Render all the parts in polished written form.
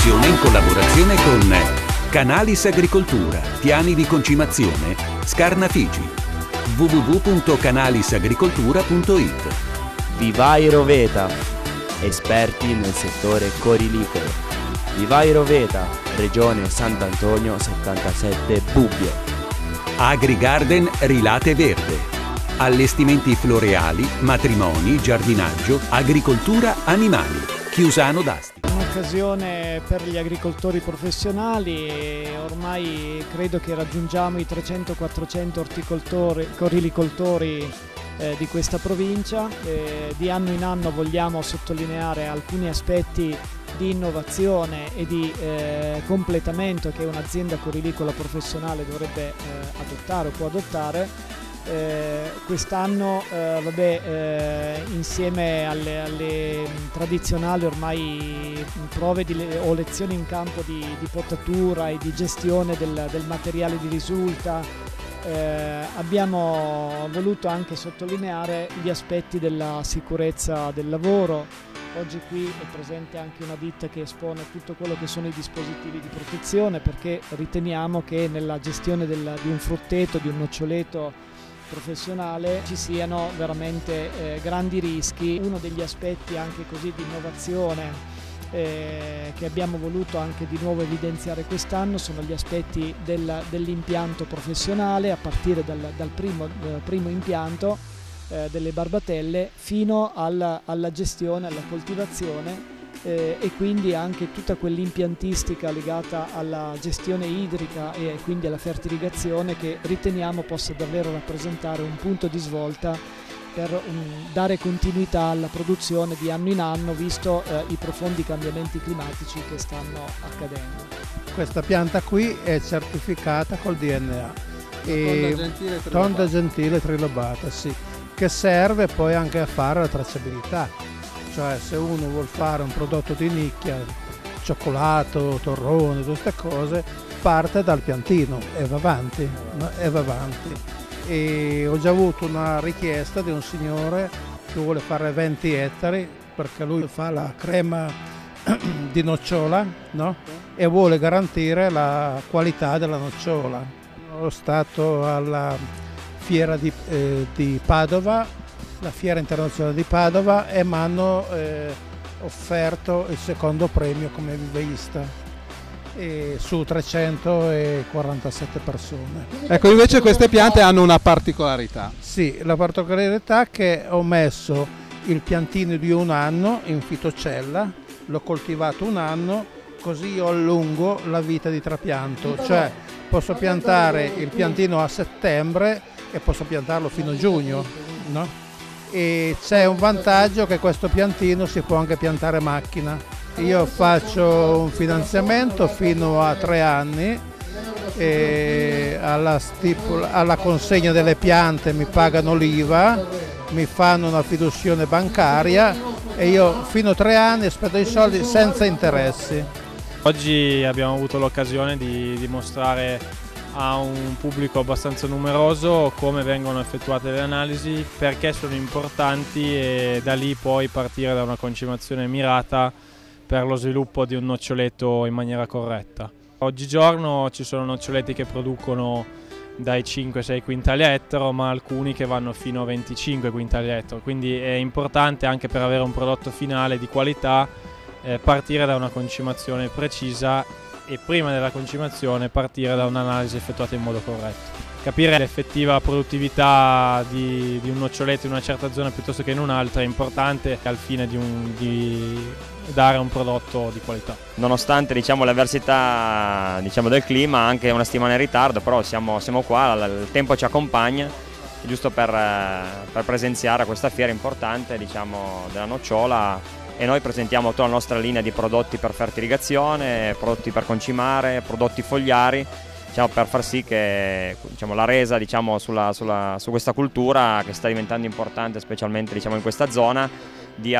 trasmissione in collaborazione con Canalis Agricoltura, piani di concimazione, Scarna Figi, www.canalisagricoltura.it. Vivai Roveta, esperti nel settore corilicolo. Vivai Roveta, Regione Sant'Antonio 77 Bubbio. AgriGarden Rilate Verde. Allestimenti floreali, matrimoni, giardinaggio, agricoltura, animali. Chiusano d'Asti. Un'occasione per gli agricoltori professionali e ormai credo che raggiungiamo i 300-400 corilicoltori di questa provincia. Di anno in anno vogliamo sottolineare alcuni aspetti di innovazione e di completamento che un'azienda corilicola professionale dovrebbe adottare o può adottare. Quest'anno insieme alle tradizionali ormai prove o lezioni in campo di potatura e di gestione del materiale di risulta, abbiamo voluto anche sottolineare gli aspetti della sicurezza del lavoro. Oggi qui è presente anche una ditta che espone tutto quello che sono i dispositivi di protezione, perché riteniamo che nella gestione di un frutteto, di un noccioleto professionale ci siano veramente grandi rischi. Uno degli aspetti anche così di innovazione che abbiamo voluto anche di nuovo evidenziare quest'anno sono gli aspetti dell'impianto professionale, a partire dal primo impianto delle barbatelle fino alla gestione, alla coltivazione e quindi anche tutta quell'impiantistica legata alla gestione idrica e quindi alla fertilizazione, che riteniamo possa davvero rappresentare un punto di svolta per dare continuità alla produzione di anno in anno, visto i profondi cambiamenti climatici che stanno accadendo. Questa pianta qui è certificata col DNA, tonda gentile trilobata, sì, che serve poi anche a fare la tracciabilità. Cioè, se uno vuol fare un prodotto di nicchia, cioccolato, torrone, queste cose, parte dal piantino e va avanti, no? E va avanti. E ho già avuto una richiesta di un signore che vuole fare 20 ettari perché lui fa la crema di nocciola, no? E vuole garantire la qualità della nocciola. Sono stato alla fiera di Padova, la fiera internazionale di Padova, e mi hanno offerto il secondo premio come viveista su 347 persone. Ecco, invece queste piante hanno una particolarità. Sì, la particolarità è che ho messo il piantino di un anno in fitocella, l'ho coltivato un anno, così io allungo la vita di trapianto, cioè posso piantare il piantino a settembre e posso piantarlo fino a giugno, no? E c'è un vantaggio che questo piantino si può anche piantare a macchina. Io faccio un finanziamento fino a 3 anni e alla consegna delle piante mi pagano l'IVA, mi fanno una fiduzione bancaria e io fino a 3 anni aspetto i soldi senza interessi. Oggi abbiamo avuto l'occasione di dimostrare a un pubblico abbastanza numeroso come vengono effettuate le analisi, perché sono importanti, e da lì poi partire da una concimazione mirata per lo sviluppo di un noccioleto in maniera corretta. Oggigiorno ci sono noccioleti che producono dai 5-6 quintali a ettaro, ma alcuni che vanno fino a 25 quintali a ettaro, quindi è importante anche per avere un prodotto finale di qualità partire da una concimazione precisa e prima della concimazione partire da un'analisi effettuata in modo corretto. Capire l'effettiva produttività di un noccioleto in una certa zona piuttosto che in un'altra è importante al fine di dare un prodotto di qualità. Nonostante le avversità del clima, anche una settimana in ritardo, però siamo qua, il tempo ci accompagna, giusto per presenziare a questa fiera importante della nocciola. E noi presentiamo tutta la nostra linea di prodotti per fertilizazione, prodotti per concimare, prodotti fogliari, per far sì che la resa su questa cultura che sta diventando importante, specialmente in questa zona, dia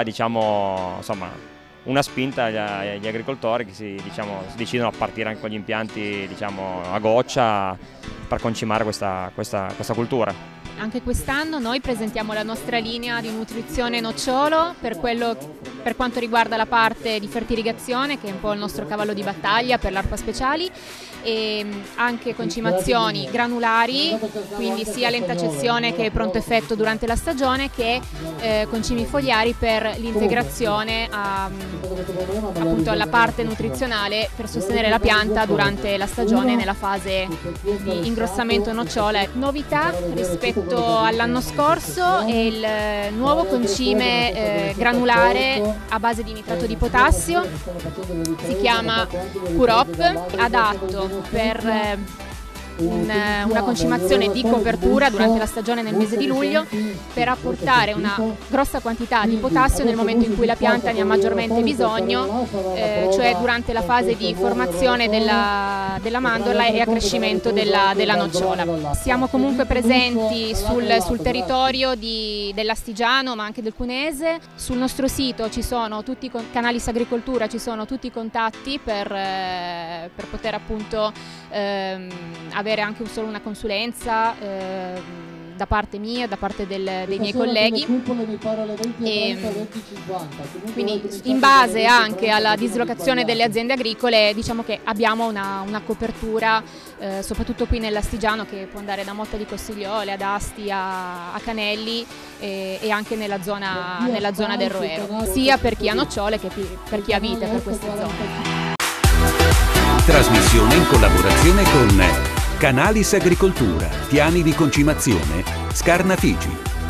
una spinta agli agricoltori che si decidono a partire anche con gli impianti a goccia per concimare questa cultura. Anche quest'anno noi presentiamo la nostra linea di nutrizione nocciolo per quello per quanto riguarda la parte di fertiligazione, che è un po' il nostro cavallo di battaglia per l'ARPA Speciali, e anche concimazioni granulari, quindi sia lentacessione che pronto effetto durante la stagione, che concimi fogliari per l'integrazione appunto alla parte nutrizionale per sostenere la pianta durante la stagione nella fase di ingrossamento nocciola. Novità rispetto all'anno scorso è il nuovo concime granulare a base di nitrato di potassio, si chiama Curop, adatto per una concimazione di copertura durante la stagione nel mese di luglio, per apportare una grossa quantità di potassio nel momento in cui la pianta ne ha maggiormente bisogno, cioè durante la fase di formazione della mandorla e accrescimento della nocciola. Siamo comunque presenti sul territorio dell'Astigiano, ma anche del Cuneese. Sul nostro sito ci sono tutti i canali Agricoltura, ci sono tutti i contatti per poter appunto avere anche solo una consulenza da parte mia, da parte dei miei colleghi, e quindi in base anche alla dislocazione delle aziende agricole diciamo che abbiamo una copertura soprattutto qui nell'Astigiano, che può andare da Motta di Costigliole ad Asti a Canelli e anche nella zona del Roero, sia per chi ha nocciole che per chi ha vite per queste zone. Trasmissione in collaborazione con Canalis Agricoltura, piani di concimazione, Scarna Figi,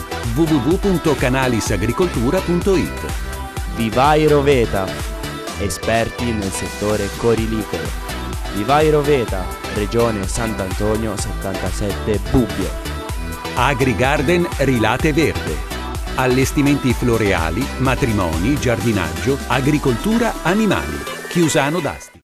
www.canalisagricoltura.it. Vivai Roveta, esperti nel settore corilicolo. Vivai Roveta, Regione Sant'Antonio 77 Bubbio. AgriGarden Rilate Verde, allestimenti floreali, matrimoni, giardinaggio, agricoltura, animali, Chiusano d'Asti.